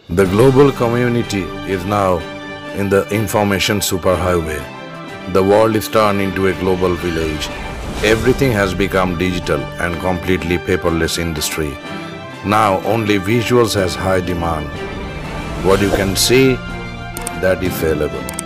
The global community is now in the information superhighway. The world is turned into a global village. Everything has become digital and completely paperless industry. Now only visuals has high demand. What you can see, that is saleable.